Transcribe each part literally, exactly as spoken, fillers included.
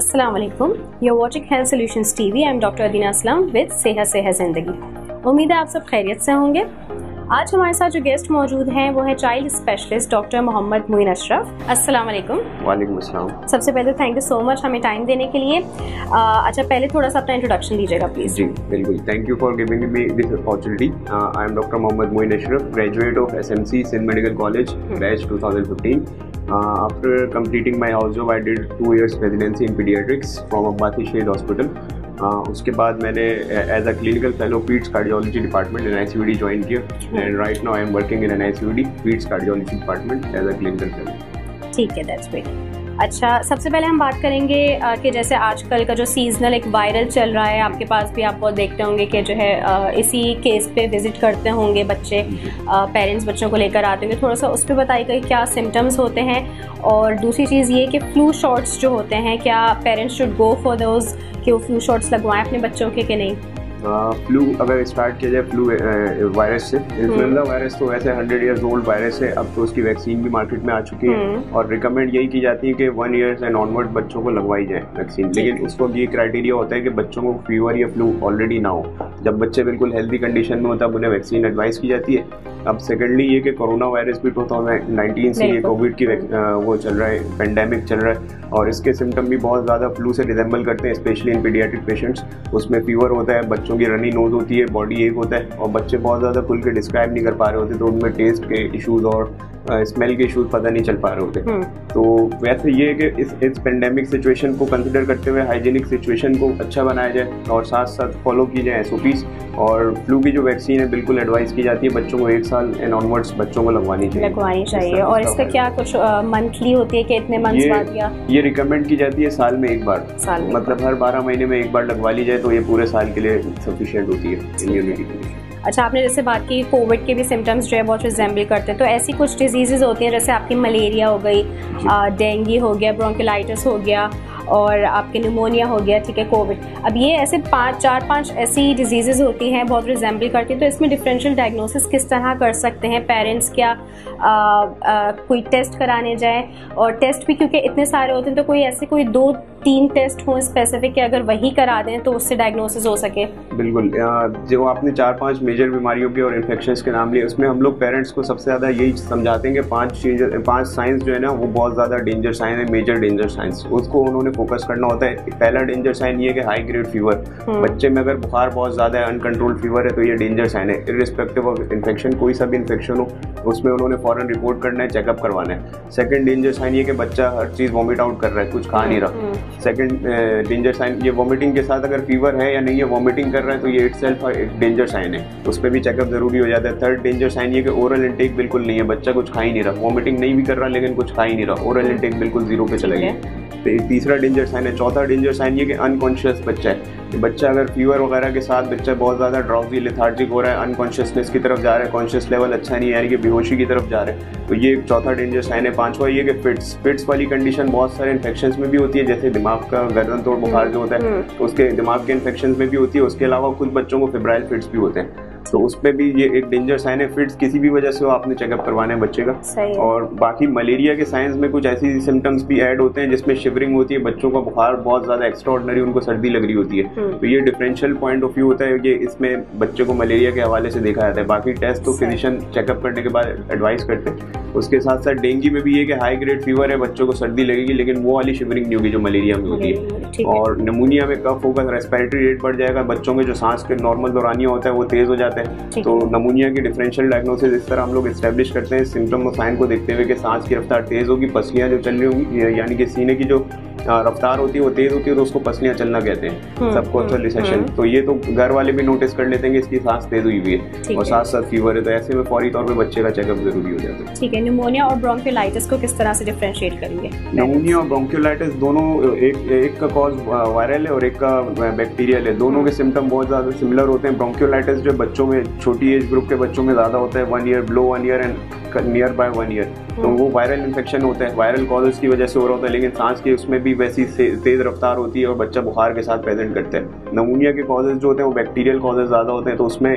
अस्सलाम वालेकुम, you're watching Health Solutions T V. I'm Doctor Adena with सेहत से है जिंदगी। उम्मीद है आप सब खैरियत से होंगे। आज हमारे साथ जो गेस्ट मौजूद हैं वो है child specialist doctor Mohammad Moin Ashraf. अस्सलाम वालेकुम। वालेकुम अस्सलाम। सबसे पहले थैंक यू सो मच हमें टाइम देने के लिए। आ, अच्छा, पहले थोड़ा सा अपना इंट्रोडक्शन दीजिएगा प्लीज। जी बिल्कुल, thank you for giving me this opportunity. I am doctor Mohammad Moin Ashraf, graduate of S M C Sindh medical college, batch two thousand fifteen. Uh, after completing my house job, I did two years residency in pediatrics from Abbasi Shade Hospital. Uh, उसके बाद मैंने as a clinical fellow peds cardiology department N I C U D join किया and right now I am working in N I C U D peds cardiology department as a clinical fellow. ठीक है, that's great. अच्छा, सबसे पहले हम बात करेंगे कि जैसे आजकल का जो सीजनल एक वायरल चल रहा है, आपके पास भी आप बहुत देखते होंगे कि जो है इसी केस पे विजिट करते होंगे बच्चे, पेरेंट्स बच्चों को लेकर आते होंगे। थोड़ा सा उस पर बताइए कि क्या सिम्टम्स होते हैं, और दूसरी चीज़ ये कि फ्लू शॉट्स जो होते हैं, क्या parents should go for those कि वो फ्लू शॉट्स लगवाएं अपने बच्चों के कि नहीं? फ्लू uh, अगर स्टार्ट किया जाए फ्लू वायरस से, इन्फ्लुएंजा वायरस तो वैसे हंड्रेड ईयर्स ओल्ड वायरस है, अब तो उसकी वैक्सीन भी मार्केट में आ चुकी है और रिकमेंड यही की जाती है कि वन ईयर्स एंड ऑनवर्ड बच्चों को लगवाई जाए वैक्सीन। लेकिन उसको ये क्राइटेरिया होता है कि बच्चों को फीवर या फ्लू ऑलरेडी ना हो। जब बच्चे बिल्कुल हेल्दी कंडीशन में होता है तब उन्हें वैक्सीन एडवाइस की जाती है। अब सेकेंडली ये कि कोरोना वायरस भी टू थाउजेंड नाइनटीन से ये कोविड की वो चल रहा है, पेंडेमिक चल रहा है और इसके सिम्टम भी बहुत ज़्यादा फ्लू से रिजेंबल करते हैं, स्पेशली इन पीडियाट्रिक पेशेंट्स। उसमें फीवर होता है, बच्चों की रनी नोज होती है, बॉडी एक होता है और बच्चे बहुत ज़्यादा खुल के डिस्क्राइब नहीं कर पा रहे होते, तो उनमें टेस्ट के इश्यूज और स्मेल के इश्यूज पता नहीं चल पा रहे होते। तो वैसे ये है कि इस इस पेंडेमिक सिचुएशन को कंसिडर करते हुए हाइजीनिक सिचुएशन को अच्छा बनाया जाए और साथ साथ फॉलो की जाए एस ओ पीज़। और फ्लू की जो वैक्सीन है बिल्कुल एडवाइस की जाती है बच्चों को एक साल एंड ऑनवर्ड्स बच्चों को लगवानी चाहिए लगवानी चाहिए और इसका क्या कुछ मंथली होती है कि इतने मंथ्स बाद? या ये रिकमेंड की जाती है साल में एक बार, साल में मतलब हर बारह महीने में एक बार लगवा ली जाए तो ये पूरे साल के लिए सफिशिएंट होती है इम्यूनिटी के लिए। अच्छा, आपने जैसे बात की कोविड के भी सिम्टम्स जो है बहुत रिजेंबल करते हैं, तो ऐसी कुछ डिजीज़ेज होती हैं जैसे आपकी मलेरिया हो गई, डेंगू हो गया, ब्रोंकोलाइटिस हो गया और आपके निमोनिया हो गया, ठीक है, कोविड। अब ये ऐसे पाँच चार पांच ऐसी डिजीज़ेज होती हैं बहुत रिजेंबल करती हैं, तो इसमें डिफरेंशियल डायग्नोसिस किस तरह कर सकते हैं पेरेंट्स? क्या आ, आ, कोई टेस्ट कराने जाए, और टेस्ट भी क्योंकि इतने सारे होते हैं तो कोई ऐसे कोई दो तीन टेस्ट हों स्पेसिफिक कि अगर वही करा दें तो उससे डायग्नोसिस हो सके? बिल्कुल, जो आपने चार पांच मेजर बीमारियों के और इन्फेक्शंस के नाम लिए, उसमें हम लोग पेरेंट्स को सबसे ज़्यादा यही समझाते हैं कि पांच चीज़ पांच साइंस जो है ना वो बहुत ज़्यादा डेंजर साइन है, मेजर डेंजर साइंस, उसको उन्होंने फोकस करना होता है। पहला डेंजर साइन ये है कि हाई ग्रेड फीवर, बच्चे में अगर बुखार बहुत ज़्यादा है, अनकंट्रोल्ड फीवर है, तो ये डेंजर साइन है। इर्रिस्पेक्टिव ऑफ इन्फेक्शन, कोई सा भी इन्फेक्शन हो उसमें उन्होंने फौरन रिपोर्ट करना है, चेकअप करवाना है। सेकंड डेंजर साइन ये कि बच्चा हर चीज़ वॉमिट आउट कर रहा है, कुछ खा नहीं रहा। सेकंड डेंजर साइन ये वॉमिटिंग के साथ अगर फीवर है या नहीं है, वॉमिटिंग कर रहा है, तो ये इटसेल्फ एक डेंजर साइन है, उस पर भी चेकअप जरूरी हो जाता है। थर्ड डेंजर साइन ये कि ओरल इंटेक बिल्कुल नहीं है, बच्चा कुछ खा ही नहीं रहा, वॉमिटिंग नहीं भी कर रहा लेकिन कुछ खा ही नहीं रहा, ओरल इंटेक बिल्कुल जीरो पे चला गया। तो तीसरा डेंजर साइन है। चौथा डेंजर साइन ये कि अनकॉन्शियस बच्चा है, बच्चा अगर फीवर वगैरह के साथ बच्चा बहुत ज़्यादा ड्राउजी लेथार्जिक हो रहा है, अनकॉन्शियसनेस की तरफ जा रहा है, कॉन्शियस लेवल अच्छा नहीं है, यानी कि बेहोशी की तरफ जा रहा है, तो ये एक चौथा डेंजर साइन है। पांचवा ये कि फिट्स फिट्स वाली कंडीशन बहुत सारे इन्फेक्शंस में भी होती है, जैसे दिमाग का गर्दन तोड़ बुखार जो होता है तो उसके दिमाग के इन्फेक्शंस में भी होती है। उसके अलावा कुछ बच्चों को फेब्राइल फिट्स भी होते हैं, तो उसमें भी ये एक डेंजर साइन है। फिट्स किसी भी वजह से हो आपने चेकअप करवाना है बच्चे का। और बाकी मलेरिया के साइंस में कुछ ऐसी सिम्टम्स भी ऐड होते हैं जिसमें शिवरिंग होती है, बच्चों का बुखार बहुत ज़्यादा एक्स्ट्राऑर्डिनरी, उनको सर्दी लग रही होती है, तो ये डिफरेंशियल पॉइंट ऑफ व्यू होता है कि इसमें बच्चे को मलेरिया के हवाले से देखा जाता है। बाकी टेस्ट तो फिजिशियन चेकअप करने के बाद एडवाइस करते हैं। उसके साथ साथ डेंगू में भी ये कि हाई ग्रेड फीवर है, बच्चों को सर्दी लगेगी लेकिन वो वाली शिवरिंग नहीं होगी जो मलेरिया में होती है। और निमोनिया में कफ होगा, रेस्पिरेटरी रेट बढ़ जाएगा, बच्चों में जो सांस के नॉर्मल दौरानिया होता है वो तेज हो जाता है। तो निमोनिया की डिफरेंशियल डायग्नोसिस इस तरह हम लोग एस्टेब्लिश करते हैं सिम्टम और साइन को देखते हुए कि सांस की रफ्तार तेज होगी, पसलियाँ जो चल रही होंगी, यानी कि सीने की जो रफ्तार होती है वो तेज होती है तो उसको पसलियाँ चलना कहते हैं, सबकोस्टल रिसेशन। तो ये तो घर वाले भी नोटिस कर लेते हैं कि इसकी सांस तेज हुई हुई है और साथ साथ फीवर है, तो ऐसे में फौरी तौर पे बच्चे का चेकअप जरूरी हो जाता है। ठीक है, निमोनिया और ब्रोंकोलाइटिस को किस तरह से डिफरेंशिएट करेंगे? निमोनिया और ब्रोंकोलाइटिस दोनों, एक एक का कॉज वायरल है और एक का बैक्टीरियल है, दोनों के सिम्टम बहुत ज़्यादा सिमिलर होते हैं। ब्रोंकोलाइटिस जो बच्चों में, छोटी एज ग्रुप के बच्चों में ज़्यादा होता है, one year below one year and near by one year, तो वो वायरल इन्फेक्शन होता है, वायरल कॉजेस की वजह से हो रहा होता है, लेकिन सांस की उसमें भी पूरी वैसी तेज रफ्तार होती है और बच्चा बुखार के साथ प्रेजेंट करता है। नमूनिया के कॉजेज जो होते हैं वो बैक्टीरियल कॉजेज ज़्यादा होते हैं, तो उसमें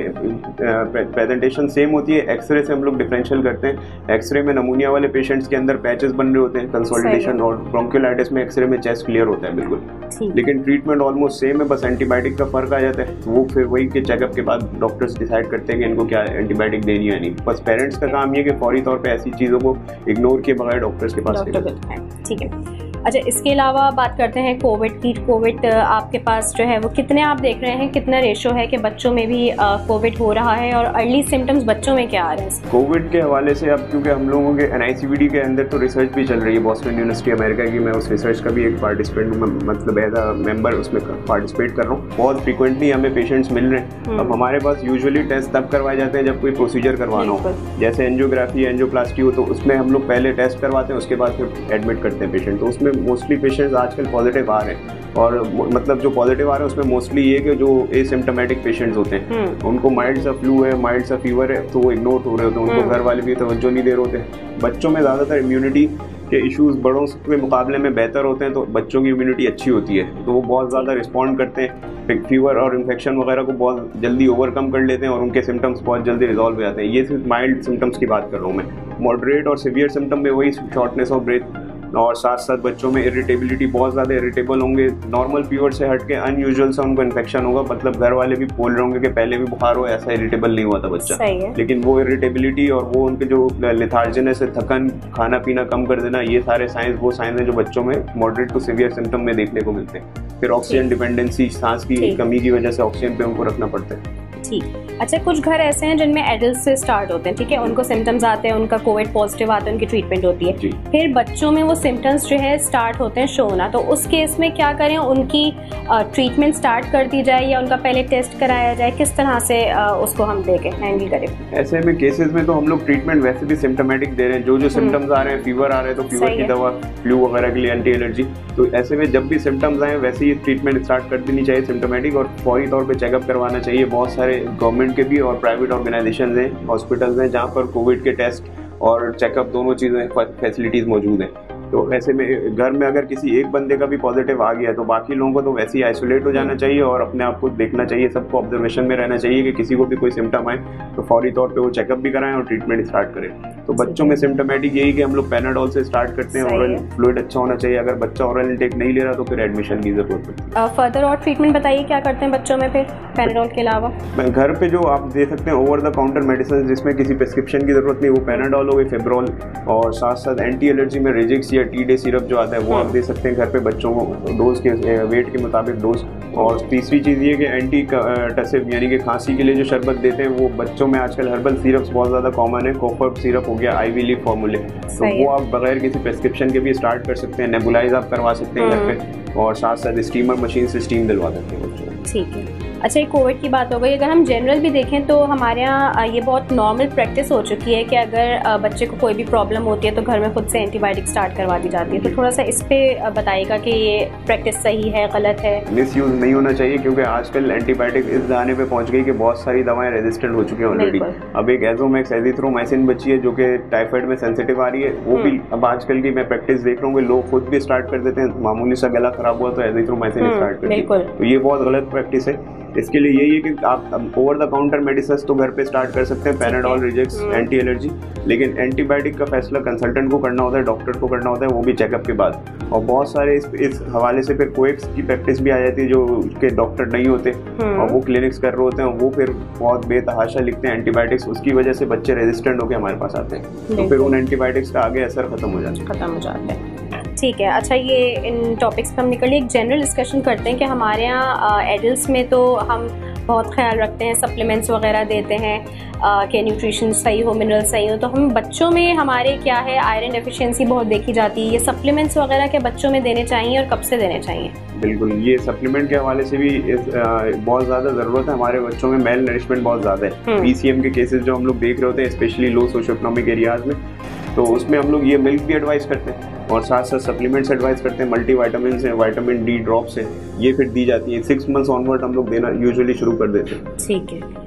प्रेजेंटेशन सेम होती है। एक्सरे से हम लोग डिफरेंशियल करते हैं। एक्सरे में नमूनिया वाले पेशेंट्स के अंदर पैचेस बन रहे होते हैं, कंसोलिडेशन, और ब्रोंकियोलाइटिस में एक्सरे में चेस्ट क्लियर होता है बिल्कुल, लेकिन ट्रीटमेंट ऑलमोस्ट सेम है, बस एंटीबायोटिक का फर्क आ जाता है। वो फिर वही के चेकअप के बाद डॉक्टर्स डिसाइड करते हैं कि इनको क्या एंटीबायोटिक देनी है नहीं। बस पेरेंट्स का काम ये कि फौरी तौर पे ऐसी चीज़ों को इग्नोर किए बगैर डॉक्टर्स के पास ठीक है। अच्छा, इसके अलावा बात करते हैं कोविड की। कोविड आपके पास जो है वो कितने आप देख रहे हैं, कितना रेशो है कि बच्चों में भी कोविड हो रहा है, और अर्ली सिम्टम्स बच्चों में क्या आ रहे हैं कोविड के हवाले से? अब क्योंकि हम लोगों के N I C V D के अंदर तो रिसर्च भी चल रही है, बॉस्टन यूनिवर्सिटी अमेरिका की, मैं उस रिसर्च का भी एक पार्टिसिपेंट, मतलब एज अ मेंबर उसमें पार्टिसिपेट कर रहा हूँ। बहुत फ्रीक्वेंटली हमें पेशेंट्स मिल रहे हैं। अब हमारे पास यूजुअली टेस्ट तब करवाए जाते हैं जब कोई प्रोसीजर करवाना हो, जैसे एंजियोग्राफी, एंजियोप्लास्टी हो, तो उसमें हम लोग पहले टेस्ट करवाते हैं, उसके बाद फिर एडमिट करते हैं पेशेंट। तो उसमें मोस्टली पेशेंट्स आजकल पॉजिटिव आ रहे हैं, और मतलब जो पॉजिटिव आ रहे हैं उसमें मोस्टली ये कि जो एसिम्प्टोमेटिक पेशेंट्स होते हैं उनको माइल्ड सा फ्लू है, माइल्ड सा फीवर है, तो वो इग्नोर हो रहे होते हैं, उनको घर वाले भी तवज्जो नहीं दे रहे होते। बच्चों में ज़्यादातर इम्यूनिटी के इश्यूज बड़ों के मुकाबले में बेहतर होते हैं, तो बच्चों की इम्यूनिटी अच्छी होती है, तो वो बहुत ज़्यादा रिस्पॉन्ड करते हैं, फीवर और इन्फेक्शन वगैरह को बहुत जल्दी ओवरकम कर लेते हैं, और उनके सिम्टम्स बहुत जल्दी रिजॉल्व हो जाते हैं। ये सिर्फ माइल्ड सिम्टम्स की बात कर रहा हूँ मैं। मॉडरेट और सीवियर सिम्टम में वही शॉर्टनेस ऑफ ब्रेथ, और साथ साथ बच्चों में इरिटेबिलिटी, बहुत ज़्यादा इरिटेबल होंगे, नॉर्मल फीवर से हट के अनयूजुअल सा उनको इन्फेक्शन होगा, मतलब घर वाले भी बोल रहे होंगे कि पहले भी बुखार हो, ऐसा इरिटेबल नहीं हुआ था बच्चा, लेकिन वो इरिटेबिलिटी और वो उनके जो लेथार्जिनेस है, थकन, खाना पीना कम कर देना, ये सारे साइंस वो साइंस हैं जो बच्चों में मॉडरेट टू सीवियर सिम्टम में देखने को मिलते हैं। फिर ऑक्सीजन डिपेंडेंसी, सांस की कमी की वजह से ऑक्सीजन पे उनको रखना पड़ता है। ठीक। अच्छा, कुछ घर ऐसे हैं जिनमें एडल्ट से स्टार्ट होते हैं, ठीक है, उनको सिम्टम्स आते हैं, उनका कोविड पॉजिटिव आता है, उनकी ट्रीटमेंट होती है, फिर बच्चों में वो सिम्टम्स जो है स्टार्ट होते हैं शो होना, तो उस केस में क्या करें? उनकी ट्रीटमेंट स्टार्ट कर दी जाए या उनका पहले टेस्ट कराया जाए? किस तरह से आ, उसको हम देखें, हैंडल करें? ऐसे में केसेस में तो हम लोग ट्रीटमेंट वैसे भी सिम्टोमेटिक दे रहे हैं, जो जो सिम्टम्स आ रहे हैं, फीवर आ रहे हैं तो फीवर की दवा, फ्लू वगैरह के लिए एंटी एलर्जी, तो ऐसे में जब भी सिम्टम्स आए वैसे ही ट्रीटमेंट स्टार्ट कर देनी चाहिए सिम्टोमेटिक, और फौरी तौर पर चेकअप करवाना चाहिए। बहुत सारे गवर्नमेंट के भी और प्राइवेट ऑर्गेनाइजेशन हैं, हॉस्पिटल्स हैं, जहाँ पर कोविड के टेस्ट और चेकअप दोनों चीज़ें फैसिलिटीज़ मौजूद हैं। तो ऐसे में घर में अगर किसी एक बंदे का भी पॉजिटिव आ गया तो बाकी लोगों को तो वैसे ही आइसोलेट हो जाना चाहिए और अपने आप को देखना चाहिए, सबको ऑब्जर्वेशन में रहना चाहिए कि किसी को भी कोई सिम्टम आए तो फौरी तौर पे वो चेकअप भी कराएं और ट्रीटमेंट स्टार्ट करें। तो बच्चों में सिम्टोमेटिक यही कि हम लोग पैनाडोल से स्टार्ट करते हैं, ओरल फ्लूइड अच्छा होना चाहिए। अगर बच्चा ओरल इंटेक नहीं ले रहा तो फिर एडमिशन की जरूरत पड़ती है। फर्दर और ट्रीटमेंट बताइए, क्या करते हैं बच्चों में फिर पैनाडोल के अलावा? घर पे जो आप दे सकते हैं ओवर द काउंटर मेडिसिन जिसमें किसी प्रिस्क्रिप्शन की जरूरत नहीं, वो पैनाडोल हो गई, फेब्रोल, और साथ साथ एंटी एलर्जी में रेजिक्स या टी डे सिरप आता है वो आप दे सकते हैं घर पे बच्चों को डोज के वेट के मुताबिक डोज। और तीसरी चीज़ ये कि एंटी टसिव यानी कि खांसी के लिए जो शरबत देते हैं वो बच्चों में आजकल हर्बल सिरप्स बहुत ज़्यादा कॉमन है, कोफर्ब सिरप हो गया, आईवी लीफ फॉर्मूले, तो वो आप बगैर किसी प्रिस्क्रिप्शन के भी स्टार्ट कर सकते हैं। नेबुलाइज आप करवा सकते हैं घर पे, और साथ साथ स्टीमर मशीन से स्टीम दिलवा सकते हैं बच्चों को। ठीक है। अच्छा, ये कोविड की बात हो गई, अगर हम जनरल भी देखें तो हमारे यहाँ ये बहुत नॉर्मल प्रैक्टिस हो चुकी है कि अगर बच्चे को कोई भी प्रॉब्लम होती है तो घर में खुद से एंटीबायोटिक स्टार्ट करवा दी जाती है, तो थोड़ा सा इस पे बताइएगा कि ये प्रैक्टिस सही है, गलत है? मिस यूज़ नहीं होना चाहिए, क्योंकि आजकल एंटीबायोटिक इस दाने पे पहुंच गई कि बहुत सारी दवाएं रेजिस्टेंट हो चुकी हैं ऑलरेडी। अब एक एजोमैक्स एजिथ्रोमाइसिन बची है जो कि टाइफाइड में सेंसिटिव आ रही है, वो भी अब आजकल की मैं प्रैक्टिस देख रहा हूँ कि लोग खुद भी स्टार्ट कर देते हैं, मामूली सा गला खराब हुआ तो एजिथ्रोमाइसिन स्टार्ट कर देते हैं, तो ये बहुत गलत प्रैक्टिस है। इसके लिए यही है कि आप ओवर द काउंटर मेडिसिन तो घर पे स्टार्ट कर सकते हैं, पैनाडोल, रिजेक्स, एंटी एलर्जी, लेकिन एंटीबायोटिक का फैसला कंसल्टेंट को करना होता है, डॉक्टर को करना होता है, वो भी चेकअप के बाद। और बहुत सारे इस, इस हवाले से फिर कोएक्स की प्रैक्टिस भी आ जाती है, जो के डॉक्टर नहीं होते और वो क्लिनिक्स कर रहे होते हैं, वो फिर बहुत बेतहाशा लिखते हैं एंटीबायोटिक्स, उसकी वजह से बच्चे रेजिस्टेंट होकर हमारे पास आते हैं, तो फिर उन एंटीबायोटिक्स का आगे असर खत्म हो जाता है खत्म हो जाता है ठीक है। अच्छा, ये इन टॉपिक्स पर हम निकल एक जनरल डिस्कशन करते हैं कि हमारे यहाँ एडल्ट्स में तो हम बहुत ख्याल रखते हैं, सप्लीमेंट्स वगैरह देते हैं कि न्यूट्रिशन सही हो, मिनरल सही हो, तो हम बच्चों में हमारे क्या है, आयरन डेफिशिएंसी बहुत देखी जाती है, ये सप्लीमेंट्स वगैरह के बच्चों में देने चाहिए और कब से देने चाहिए? बिल्कुल, ये सप्लीमेंट के हवाले से भी इस, आ, बहुत ज़्यादा ज़रूरत है। हमारे बच्चों में मेल नरिशमेंट बहुत ज़्यादा है, पीसीएम के केसेस जो हम लोग देख रहे होते हैं specially low socio economic areas में, तो उसमें हम लोग ये मिल्क भी एडवाइस करते हैं और साथ साथ सप्लीमेंट्स एडवाइस करते हैं, मल्टी वाइटामिन हैं, वाइटामिन डी ड्रॉप्स हैं, ये फिर दी जाती है। सिक्स मंथ्स ऑनवर्ड हम लोग देना यूजुअली शुरू कर देते हैं। ठीक है।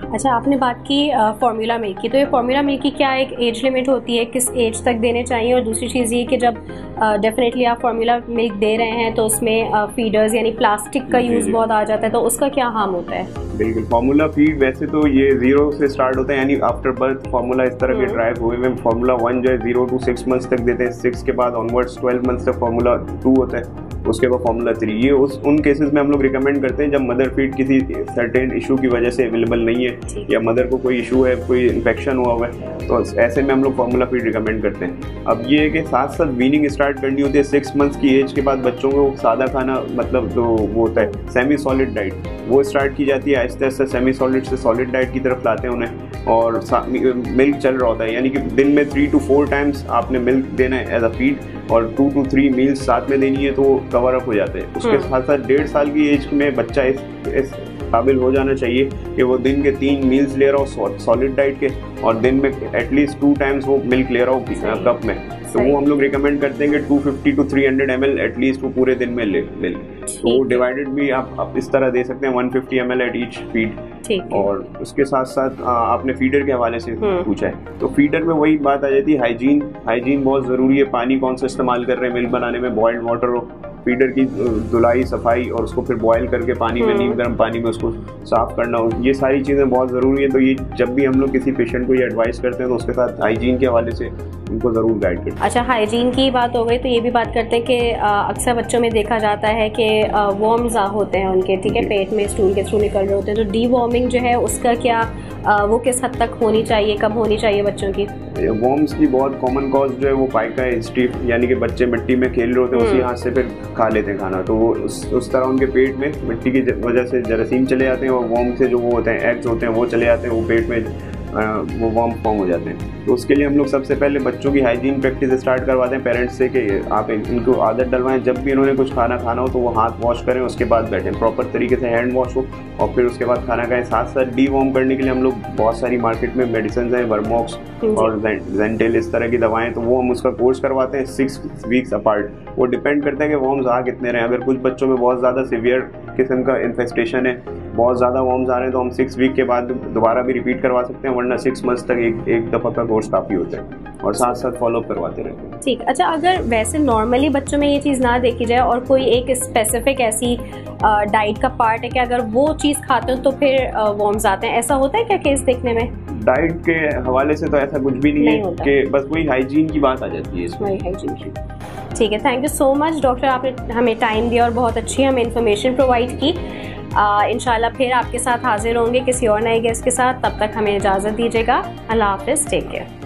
अच्छा, आपने बात की फार्मूला मिल्क की, तो ये फार्मूला मिल्क की क्या एक एज लिमिट होती है, किस एज तक देने चाहिए? और दूसरी चीज़ ये कि जब डेफिनेटली आप फार्मूला मिल्क दे रहे हैं तो उसमें फीडर्स यानी प्लास्टिक का यूज़ बहुत आ जाता है, तो उसका क्या हार्म होता है? बिल्कुल, फार्मूला फीड वैसे तो ये जीरो से स्टार्ट होता है, यानी आफ्टर बर्थ फार्मूला इस तरह के ड्राइव हुए में फार्मूला वन जो है जीरो टू सिक्स मंथ्स तक देते हैं, सिक्स के बाद ऑनवर्ड्स ट्वेल्व मंथ्स तक फार्मूला टू होता है, उसके बाद फार्मूला थ्री। ये उस उन केसेस में हम लोग रिकमेंड करते हैं जब मदर फीड किसी सर्टेन इशू की वजह से अवेलेबल नहीं है या मदर को कोई इशू है, कोई इन्फेक्शन हुआ हुआ है, तो ऐसे में हम लोग फार्मूला फीड रिकमेंड करते हैं। अब ये है कि साथ साथ वीनिंग स्टार्ट करनी होती है सिक्स मंथ्स की एज के बाद बच्चों को सादा खाना, मतलब जो वो होता है सेमी सॉलिड डाइट, वो स्टार्ट की जाती है। आहिस्ते आहिस्ते सेमी सॉलिड से सॉलिड डाइट की तरफ लाते हैं उन्हें, और मिल्क चल रहा होता है, यानी कि दिन में थ्री टू फोर टाइम्स आपने मिल्क देना है एज अ फीड, और टू टू थ्री मील्स साथ में देनी है, तो कवर अप हो जाते हैं। उसके साथ साथ डेढ़ साल की एज में बच्चा इस, इस काबिल हो जाना चाहिए कि वो दिन के तीन मील्स ले रहा हो सॉलिड डाइट के, और दिन में एटलीस्ट टू टाइम्स वो मिल्क ले रहा हो कप में, तो वो हम लोग रिकमेंड करते हैं कि two fifty two three hundred M L at least वो पूरे दिन में ले ले तो वो डिवाइडेड भी आप, आप इस तरह दे सकते हैं one fifty M L at each feed. और उसके साथ साथ आपने फीडर के हवाले से पूछा है, तो फीडर में वही बात आ जाती है, हाइजीन हाइजीन बहुत ज़रूरी है। पानी कौन सा इस्तेमाल कर रहे हैं मिल्क बनाने में, बॉइल्ड वाटर हो, फीडर की धुलाई सफाई, और उसको फिर बॉयल करके पानी में, नीम गर्म पानी में उसको साफ़ करना हो, ये सारी चीज़ें बहुत ज़रूरी है। तो ये जब भी हम लोग किसी पेशेंट को ये एडवाइस करते हैं तो उसके साथ हाइजीन के हवाले से उनको ज़रूर गाइड करते हैं। अच्छा, हाइजीन की बात हो गई, तो ये भी बात करते हैं कि अक्सर बच्चों में देखा जाता है कि वॉर्म्स होते हैं उनके, ठीक है, पेट में स्टूल के थ्रू निकल रहे होते हैं, तो डी वॉर्मिंग जो है उसका क्या, वो किस हद तक होनी चाहिए, कब होनी चाहिए बच्चों की? वॉर्म्स की बहुत कॉमन कॉज जो है वो पाइका है, स्टीफ, यानी कि बच्चे मिट्टी में खेल रहे होते हैं, उसी हाथ से फिर खा लेते हैं खाना, तो वो उस, उस तरह उनके पेट में मिट्टी की वजह से जरासीम चले जाते हैं, और वॉर्म से जो वो होते हैं एग्स होते हैं वो चले जाते हैं, वो पेट में वो वॉर्म फॉर्म हो जाते हैं। तो उसके लिए हम लोग सबसे पहले बच्चों की हाइजीन प्रैक्टिस स्टार्ट करवाते हैं पेरेंट्स से कि आप इनको आदत डलवाएं, जब भी इन्होंने कुछ खाना खाना हो तो वो हाथ वॉश करें, उसके बाद बैठें, प्रॉपर तरीके से हैंड वॉश हो, और फिर उसके बाद खाना खाएं। साथ साथ डी वॉर्म करने के लिए हम लोग बहुत सारी मार्केट में मेडिसिन हैं, वर्मॉक्स और जेंटेल, इस तरह की दवाएं, तो वो हम उसका कोर्स करवाते हैं सिक्स वीक्स अपार्ट। वो डिपेंड करता है कि वॉर्म्स आ कितने रहे। अगर कुछ बच्चों में बहुत ज़्यादा सीवियर किस्म का इन्फेस्टेशन है, बहुत ज़्यादा वॉर्म्स आ रहे हैं, तो हम सिक्स वीक के बाद दोबारा भी रिपीट करवा सकते हैं, वरना सिक्स मंथ्स तक एक एक दफ़ा का कोर्स काफ़ी होता है, और साथ साथ फॉलोअप करवाते रहते हैं। ठीक। अच्छा, अगर वैसे नॉर्मली बच्चों में ये चीज़ ना देखी जाए और कोई एक स्पेसिफिक ऐसी डाइट का पार्ट है कि अगर वो चीज़ खाते हो तो फिर वॉर्म्स आते हैं, ऐसा होता है क्या केस देखने में? डाइट के हवाले से तो ऐसा कुछ भी नहीं, नहीं है कि बस वही हाइजीन की बात आ जाती है इसमें। हाइजीन की, ठीक है। Thank you so much doctor, आपने हमें टाइम दिया और बहुत अच्छी हमें इन्फॉर्मेशन प्रोवाइड की। इंशाल्लाह फिर आपके साथ हाजिर होंगे किसी और नए गेस्ट के साथ, तब तक हमें इजाज़त दीजिएगा। अल्लाह हाफिज़, टेक केयर।